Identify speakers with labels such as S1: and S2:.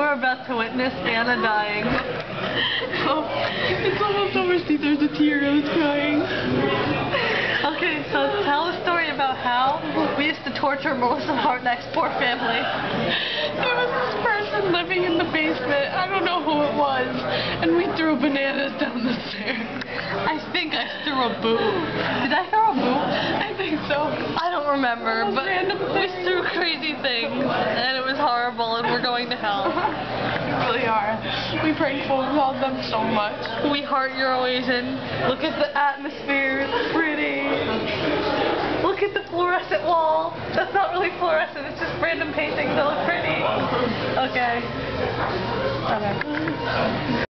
S1: are about to witness Anna dying.
S2: Oh, it's almost over. See, there's a tear. I was crying.
S1: Okay, so tell a story about how we used to torture Melissa Hartneck's poor family.
S2: There was this person living in the basement. I don't know who it was. And we threw bananas down the stairs.
S1: I think I threw a boot. Did I throw a boot?
S2: I think so.
S1: I don't remember, but
S2: random
S1: we
S2: things.
S1: threw crazy things, and it was horrible, and we're going to hell.
S2: We really are. We prank phone called them so much.
S1: We heart Euroasian. Look at the atmosphere. It's pretty. Look at the fluorescent wall. That's not really fluorescent. It's just random paintings that look pretty. Okay.